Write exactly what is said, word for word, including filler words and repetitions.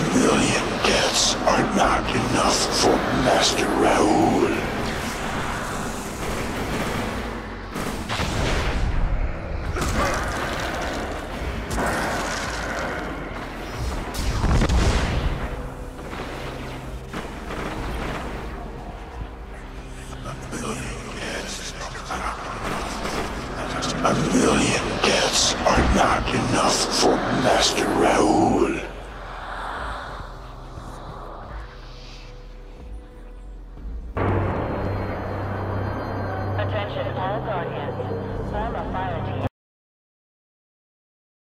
million deaths are not enough for Master Raoul. A million deaths are not enough for Master Raoul.